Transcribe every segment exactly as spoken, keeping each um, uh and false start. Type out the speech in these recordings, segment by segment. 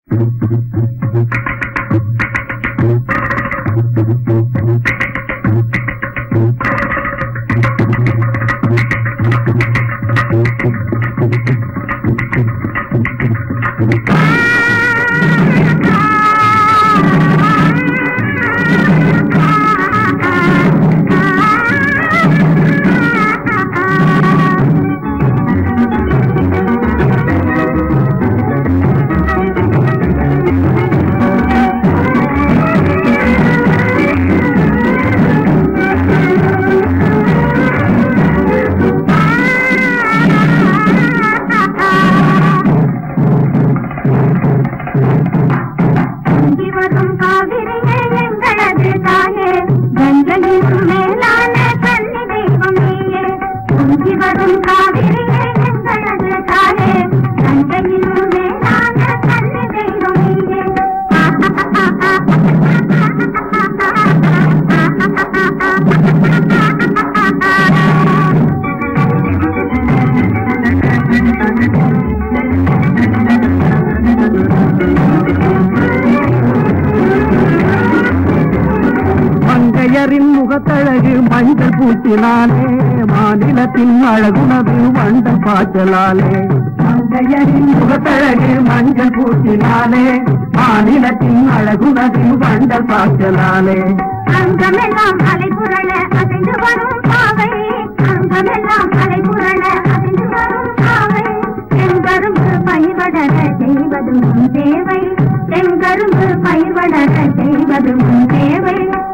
முகத்தழகு மஞ்சள் பூச்சினாலே மாநிலத்தின் அழகுணது வண்டல் பாய்ச்சலாலே மங்கையரின் முகத்தழகு மஞ்சள் பூச்சினாலே மாநிலத்தின் அழகுணது வண்டல் பாய்ச்சலாலே அங்கமெல்லாம் அலைபுரள அசைந்து வரும் பாவை அங்கமெல்லாம் அலைபுரள அசைந்து வரும் பாவை செங்கரும்பு பயிர்வடர செய்வதும் தேவை செங்கரும்பு பயிர்வடர செய்வதும் தேவை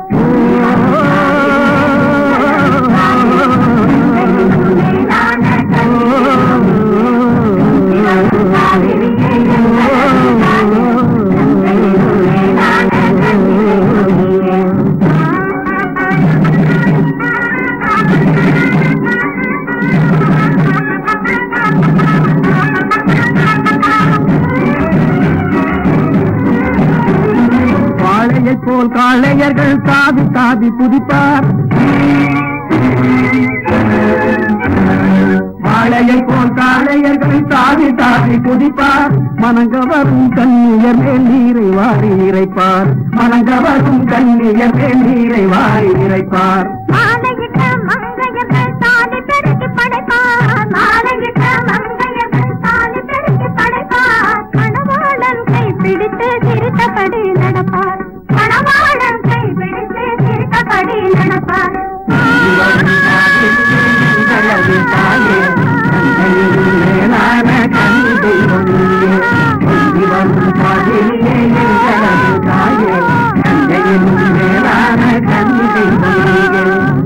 போல் காளையர்கள் தாவி தாவி குதிப்பார் வாழையை போல் காளையர்கள் தாவி தாவி குதிப்பார் மனங்கவரும் கண்ணியர் மேல் நீரை வாரி இறைப்பார் மனங்கவரும் கண்ணியர் மேல் நீரை வாரி இறைப்பார் மாலையிட்ட மங்கையர்கள் தாலி பெருக்கி படைப்பார் மாலையிட்ட மங்கையர்கள் தாலி பெருக்கி படைப்பார் கணவாளன் கை பிடித்து சிரித்தபடி நடப்பார் கணவாளன் கை பிடித்து சிரித்தபடி நடப்பார் மேலான கண்ணி தெய்வமே பாதிரியே எங்களது தாயே கண்டையின் மேலான கண்ணி தெய்வமே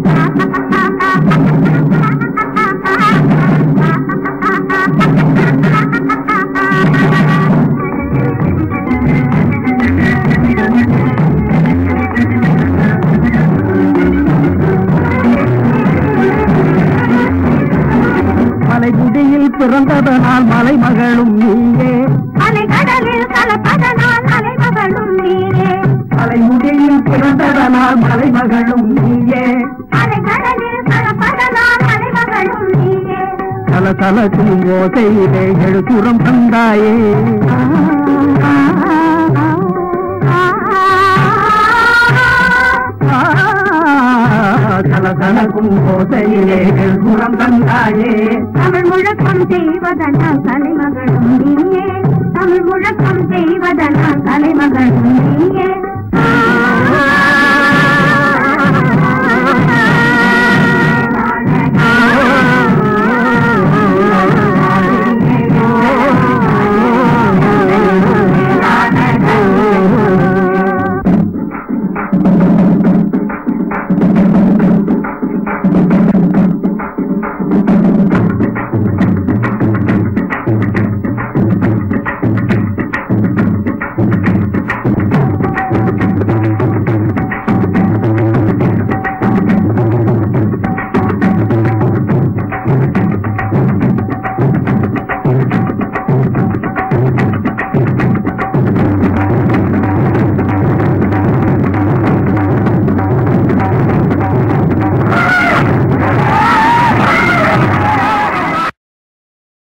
மலைகுடியில் பிறந்ததனால் மலைமகளும் நீயே அலைகடலில் கலப்பதனால் அலைமகளும் நீயே மலைமுடியில் பிறந்ததனால் மலைமகளும் நீயே அலைகடலில் கலப்பதனால் அலைமகளும் நீயே தல தலக்கும் ஓசையிலே எழுப்புறம் தந்தாயே தல தலக்கும் ஓசையிலே எழுப்புறம் தந்தாயே தமிழ் முழக்கம் செய்வதனால் தலைமகளும் நீ